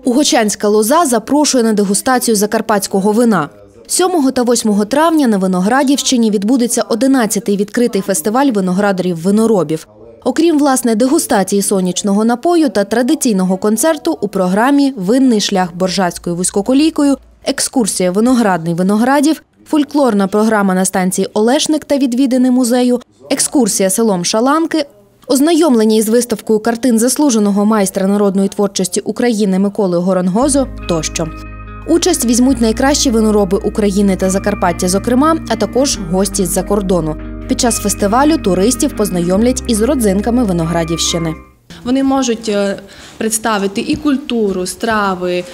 Угочанська лоза запрошує на дегустацію закарпатського вина. 7 та 8 травня на Виноградівщині відбудеться 11-й відкритий фестиваль виноградарів-виноробів. Окрім, власне, дегустації сонячного напою та традиційного концерту, у програмі «Винний шлях Боржацькою вузькоколійкою», екскурсія «Виноградний Виноградів», фольклорна програма на станції Олешник та відвідини музею, екскурсія селом Шаланки, ознайомлення із виставкою картин заслуженого майстра народної творчості України Миколи Горонгозо тощо. Участь візьмуть найкращі винороби України та Закарпаття зокрема, а також гості з-за кордону. Під час фестивалю туристів познайомлять із родзинками Виноградівщини. Вони можуть представити і культуру, страви,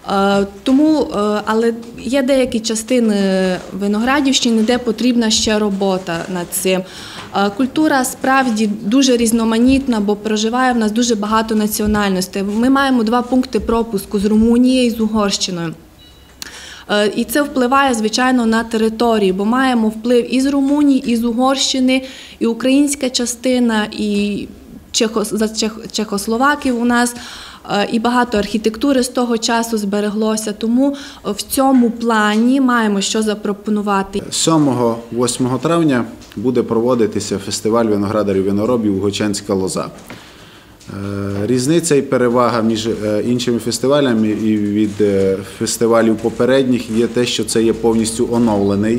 але є деякі частини Виноградівщини, де потрібна ще робота над цим. Культура справді дуже різноманітна, бо проживає в нас дуже багато національностей. Ми маємо 2 пункти пропуску з Румунією і з Угорщиною. І це впливає, звичайно, на території, бо маємо вплив і з Румунії, і з Угорщини, і українська частина, і чехословаків у нас, і багато архітектури з того часу збереглося. Тому в цьому плані маємо що запропонувати. 7-8 травня буде проводитися фестиваль виноградарів-виноробів «Угочанська лоза». Різниця і перевага між іншими фестивалями і від фестивалів попередніх є те, що це є повністю оновлений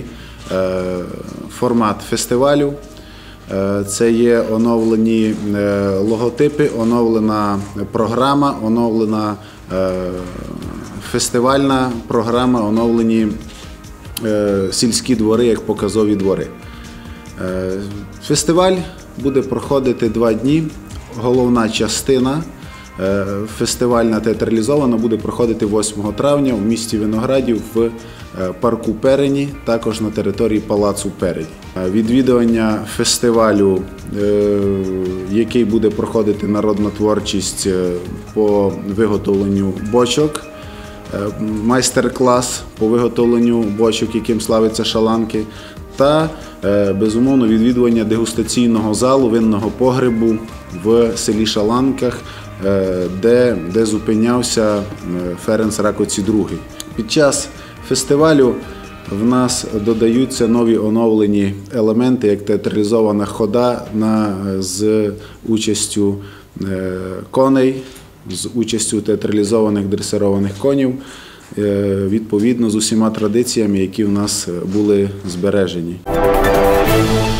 формат фестивалю. Це є оновлені логотипи, оновлена програма, оновлена фестивальна програма, оновлені сільські двори як показові двори. Фестиваль буде проходити 2 дні. Головна частина фестивальна театралізована буде проходити 8 травня в місті Виноградів в парку Перені, також на території Палацу Перені. Відвідування фестивалю, який буде проходити народна творчість по виготовленню бочок, майстер-клас по виготовленню бочок, яким славиться Шаланки, та, безумовно, відвідування дегустаційного залу, винного погребу в селі Шаланках, де зупинявся Ференц Ракоці II. Під час фестивалю в нас додаються нові оновлені елементи, як театралізована хода з участю коней, з участю театралізованих дресированих конів, відповідно з усіма традиціями, які в нас були збережені.